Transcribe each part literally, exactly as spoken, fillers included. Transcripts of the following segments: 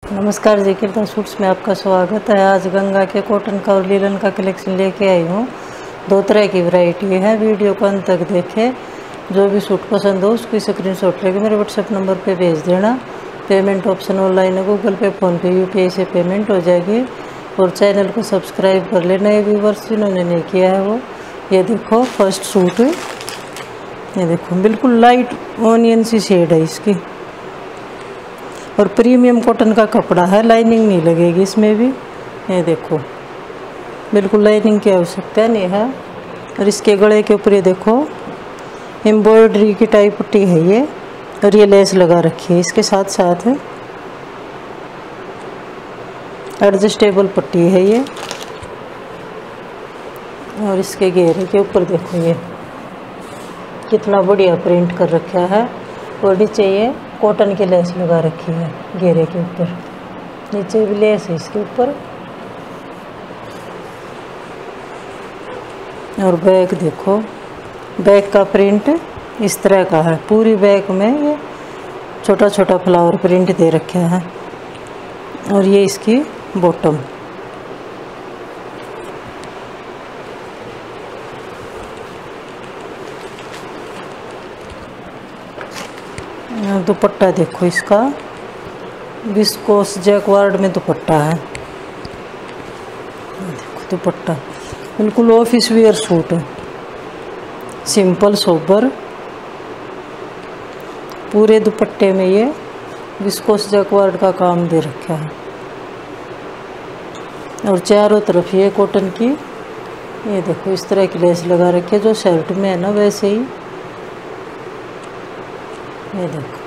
नमस्कार जी, कीर्तन सूट्स में आपका स्वागत है। आज गंगा के कॉटन का और लीलन का कलेक्शन लेके आई हूँ। दो तरह की वैरायटी है, वीडियो को अंत तक देखें। जो भी सूट पसंद हो उसकी स्क्रीनशॉट लेके मेरे व्हाट्सएप नंबर पे भेज देना। पेमेंट ऑप्शन ऑनलाइन है, गूगल पे, फ़ोनपे, यूपीआई से पेमेंट हो जाएगी। और चैनल को सब्सक्राइब कर लेना, ये व्यूवर्स जिन्होंने नहीं किया है वो। ये देखो फर्स्ट सूट, ये देखो बिल्कुल लाइट ऑनियन सी शेड है इसकी, और प्रीमियम कॉटन का कपड़ा है, लाइनिंग नहीं लगेगी इसमें भी। ये देखो बिल्कुल लाइनिंग की आवश्यकता नहीं है। और इसके गले के ऊपर ये देखो एम्ब्रॉयडरी की टाइप पट्टी है ये, और ये लेस लगा रखी है इसके साथ साथ। एडजस्टेबल पट्टी है ये। और इसके घेरे के ऊपर देखो ये कितना बढ़िया प्रिंट कर रखा है। और नीचे ये कॉटन की लेस लगा रखी है घेरे के ऊपर, नीचे भी लेस है इसके ऊपर। और बैक देखो, बैक का प्रिंट इस तरह का है। पूरी बैक में ये छोटा छोटा फ्लावर प्रिंट दे रखा है। और ये इसकी बॉटम। दुपट्टा देखो इसका, विस्कोस जैकवार्ड में दुपट्टा है। देखो दुपट्टा बिल्कुल ऑफिस वियर सूट है, सिंपल सोबर। पूरे दुपट्टे में ये विस्कोस जैकवार्ड का काम दे रखा है। और चारों तरफ ये कॉटन की, ये देखो इस तरह की लेस लगा रखी है जो शर्ट में है ना वैसे ही। ये देखो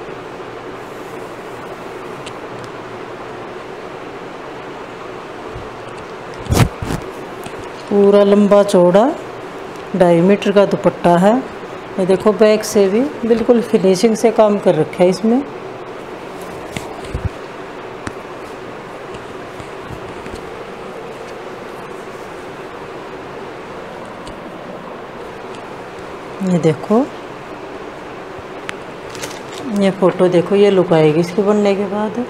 पूरा लंबा चौड़ा ढाई मीटर का दुपट्टा है। ये देखो बैक से भी बिल्कुल फिनिशिंग से काम कर रखा है इसमें। ये देखो, ये फोटो देखो, ये लुक आएगी इसके बनने के बाद।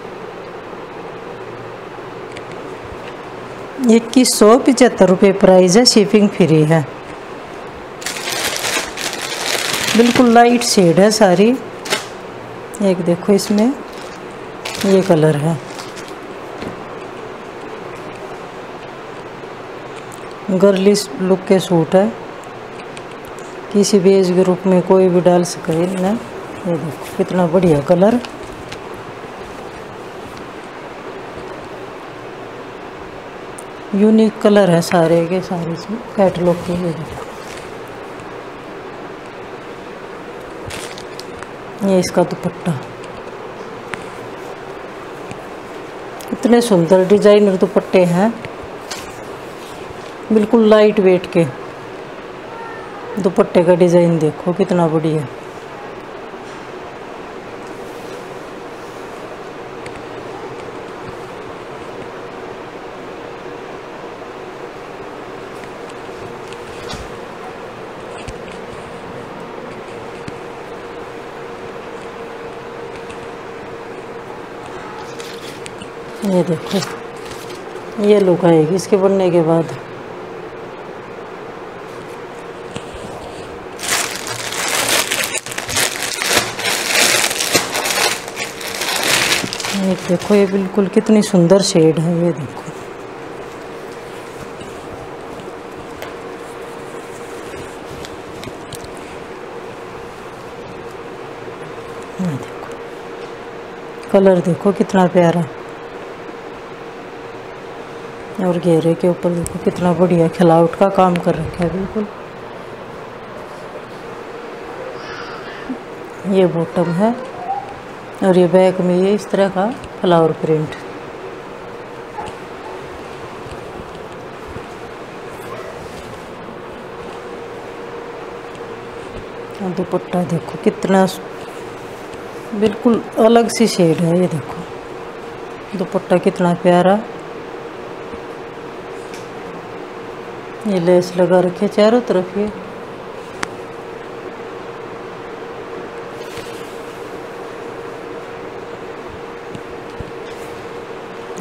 इक्कीस सौ पिचहत्तर रुपये प्राइस है, शिपिंग फ्री है। बिल्कुल लाइट शेड है सारी। एक देखो इसमें ये कलर है, गर्लिश लुक के सूट है, किसी भी एज ग्रुप में कोई भी डाल सके ना। ये देखो कितना बढ़िया कलर, यूनिक कलर है सारे के सारे इसमें कैटलॉग के। ये देखो ये इसका दुपट्टा, इतने सुंदर डिजाइनर दुपट्टे हैं, बिल्कुल लाइट वेट के। दुपट्टे का डिजाइन देखो कितना बढ़िया। ये देखो ये लुक आएगी इसके बनने के बाद। ये देखो ये बिल्कुल कितनी सुंदर शेड है। ये देखो ये देखो कलर देखो कितना प्यारा। और घेरे के ऊपर देखो कितना बढ़िया खिलावट का काम कर रखा है बिल्कुल। ये बॉटम है, और ये बैक में ये इस तरह का फ्लावर प्रिंट। और दुपट्टा देखो कितना बिल्कुल अलग सी शेड है। ये देखो दुपट्टा कितना प्यारा। ये लेस लगा रखे चारों तरफ। ये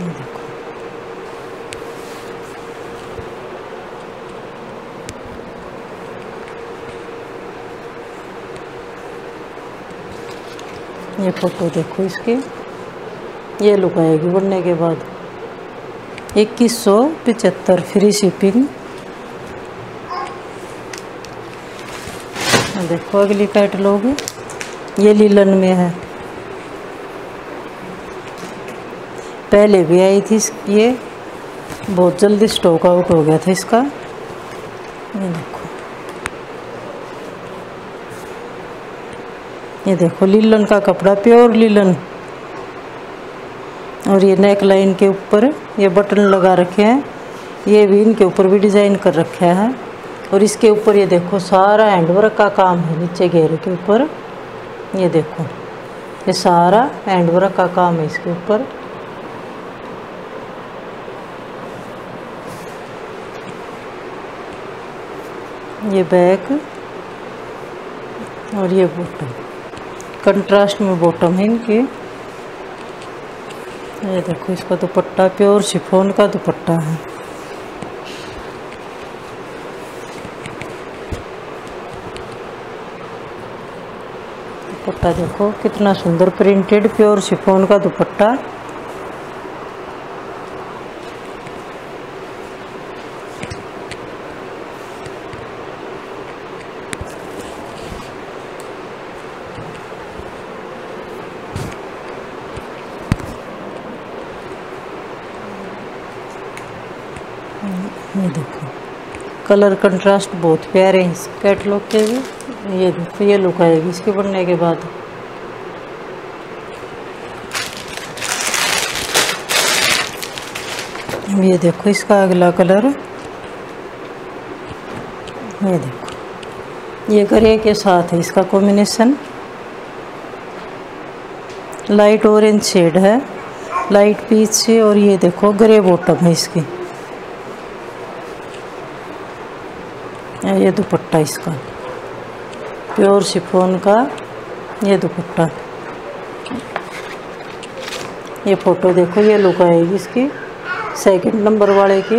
ये देखो, ये फोटो देखो इसकी, ये लुक आएगी बनने के बाद। इक्कीस सौ पचहत्तर फ्री शिपिंग। देखो अगली कैटलॉग, ये लीलन में है, पहले भी आई थी ये, बहुत जल्दी स्टॉक आउट हो गया था इसका। ये देखो, ये देखो लीलन का कपड़ा, प्योर लीलन। और ये नेक लाइन के ऊपर ये बटन लगा रखे हैं, ये भी इनके ऊपर भी डिज़ाइन कर रखा है। और इसके ऊपर ये देखो सारा हैंडवर्क का काम है, नीचे घेरे के ऊपर ये देखो, ये सारा हैंडवर्क का काम है इसके ऊपर। ये बैक और ये बॉटम, कंट्रास्ट में बॉटम है इनकी। ये देखो इसका दुपट्टा प्योर शिफॉन का दुपट्टा है। दुपट्टा देखो कितना सुंदर प्रिंटेड प्योर शिफॉन का दुपट्टा। ये देखो कलर कंट्रास्ट बहुत प्यारे हैं इस कैटलॉग के भी। ये देखो ये लुक आएगी इसके बनने के बाद। ये देखो इसका अगला कलर, ये देखो ये ग्रे के साथ है इसका कॉम्बिनेशन, लाइट ऑरेंज शेड है, लाइट पीच से। और ये देखो ग्रे बॉटम है इसकी। ये दुपट्टा इसका प्योर शिफॉन का, ये दुपट्टा। ये फोटो देखो ये लुक आएगी इसकी सेकंड नंबर वाले की।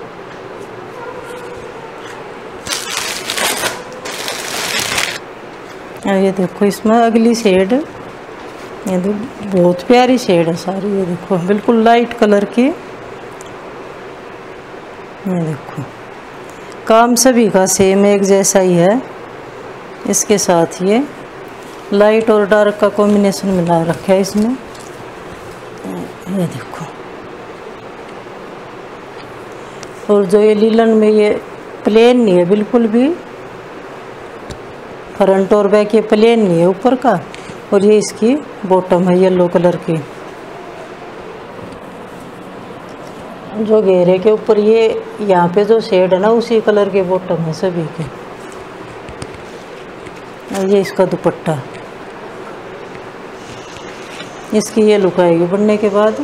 और ये देखो इसमें अगली शेड, ये तो बहुत प्यारी शेड है सारी। ये देखो बिल्कुल लाइट कलर की। ये देखो काम सभी का सेम एक जैसा ही है। इसके साथ ये लाइट और डार्क का कॉम्बिनेशन मिला रखा है इसमें। ये देखो, और जो ये लीलन में ये प्लेन नहीं है बिल्कुल भी, फ्रंट और बैक ये प्लेन नहीं है ऊपर का। और ये इसकी बॉटम है येलो कलर की, जो घेरे के ऊपर ये यहाँ पे जो शेड है ना उसी कलर के बॉटम है सभी के। और ये इसका दुपट्टा, इसकी ये लुक आएगी बनने के बाद।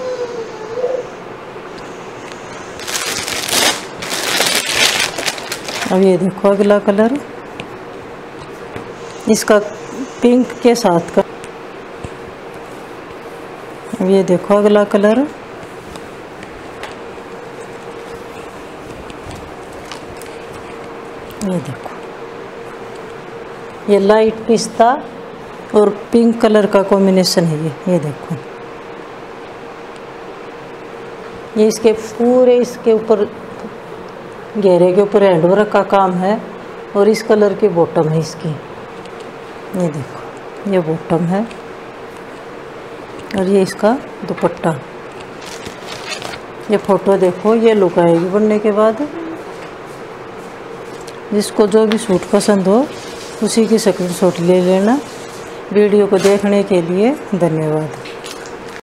अब ये देखो अगला कलर, इसका पिंक के साथ का। अब ये देखो अगला कलर, ये देखो ये लाइट पिस्ता और पिंक कलर का कॉम्बिनेशन है ये। ये देखो ये इसके पूरे इसके ऊपर घेरे के ऊपर हैंडवर्क का काम है। और इस कलर की बॉटम है इसकी। ये देखो ये बॉटम है और ये इसका दुपट्टा। ये फोटो देखो ये लुक आएगी बनने के बाद। जिसको जो भी सूट पसंद हो उसी की स्क्रीनशॉट ले लेना। वीडियो को देखने के लिए धन्यवाद।